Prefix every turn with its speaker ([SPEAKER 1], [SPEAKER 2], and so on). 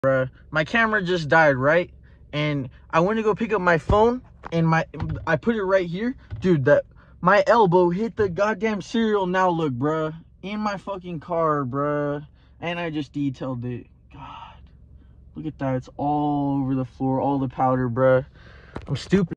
[SPEAKER 1] bruh. My camera just died, right? And I went to go pick up my phone, and I put it right here. Dude, my elbow hit the goddamn cereal. Now look, bruh. In my fucking car, bruh. And I just detailed it. God. Look at that. It's all over the floor. All the powder, bruh. I'm stupid.